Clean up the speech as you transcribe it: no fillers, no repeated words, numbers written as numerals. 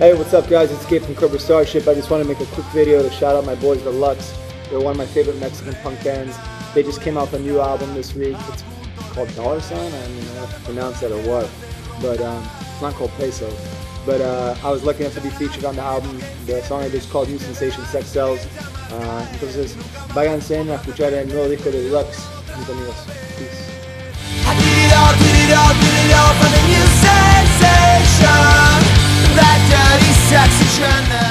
Hey, what's up guys? It's Gabe from Cobra Starship. I just want to make a quick video to shout out my boys DELUX. They're one of my favorite Mexican punk bands. They just came out with a new album this week. It's called $. I don't know if to pronounce that or what. But it's not called Peso. But I was lucky enough to be featured on the album. The song I did is called New Sensation Sex Cells. Entonces, váyanse a escuchar el nuevo disco de DELUX. Mis amigos. Peace. I did it all for the new sensation. That dirty sexy